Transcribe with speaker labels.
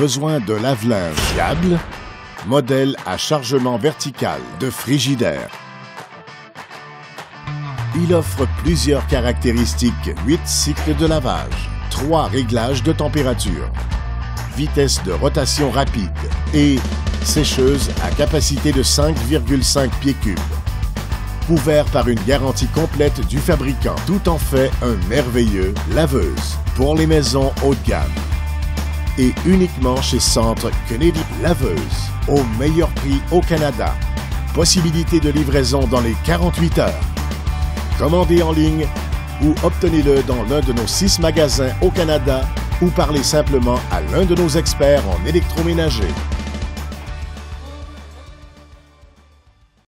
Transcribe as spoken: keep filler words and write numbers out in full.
Speaker 1: besoin de lave-linge fiable? Modèle à chargement vertical de Frigidaire. Il offre plusieurs caractéristiques, huit cycles de lavage, trois réglages de température, vitesse de rotation rapide et sécheuse à capacité de cinq virgule cinq pieds cubes. Couvert par une garantie complète du fabricant, tout en fait un merveilleux laveuse pour les maisons haut de gamme. Et uniquement chez Centre Kennedy. Laveuse au meilleur prix au Canada. Possibilité de livraison dans les quarante-huit heures. Commandez en ligne ou obtenez-le dans l'un de nos six magasins au Canada ou parlez simplement à l'un de nos experts en électroménager.